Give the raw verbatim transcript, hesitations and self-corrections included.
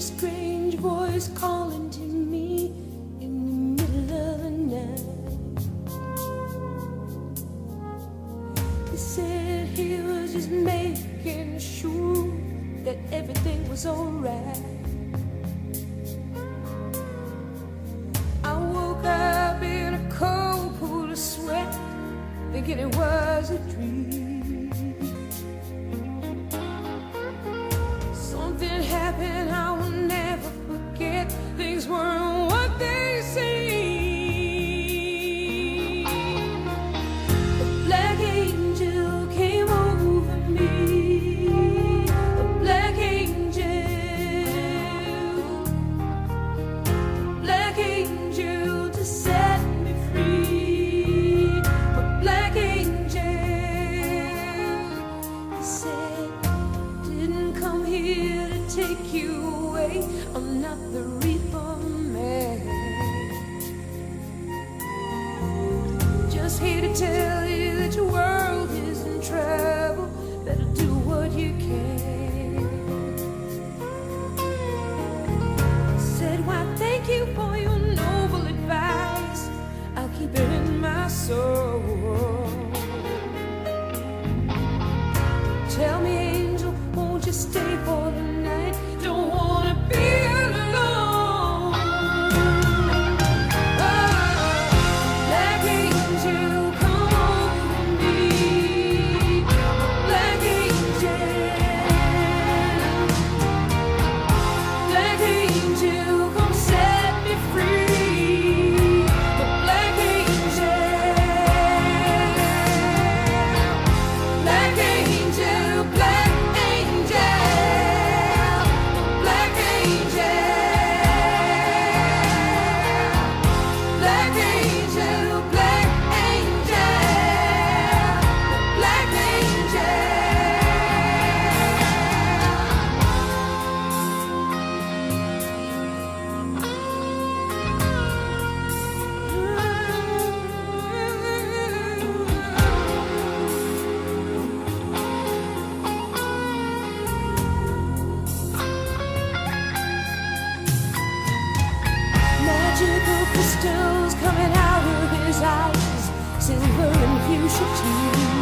strange voice calling to me in the middle of the night. He said he was just making sure that everything was alright. I woke up in a cold pool of sweat, thinking it was a dream. Something happened I will never forget. Things weren't what they seemed. A black angel came over me. A black angel. A black angel to set me free. A black angel. He said, didn't come here to take you away. I'm not the reaper man. Just here to tell you that your world is in trouble. Better do what you can. Said, why, thank you for your noble advice. I'll keep it in my soul. Tell me, angel, won't you stay for the night? Don't wanna be alone. Oh, black angel, come over me. Black angel. Black angel, come set me free. Black angel. Black angel, black angel. Black angel. Black angel, black angel. Black angel. Magical crystals coming out of his eyes, silver and fuchsia too.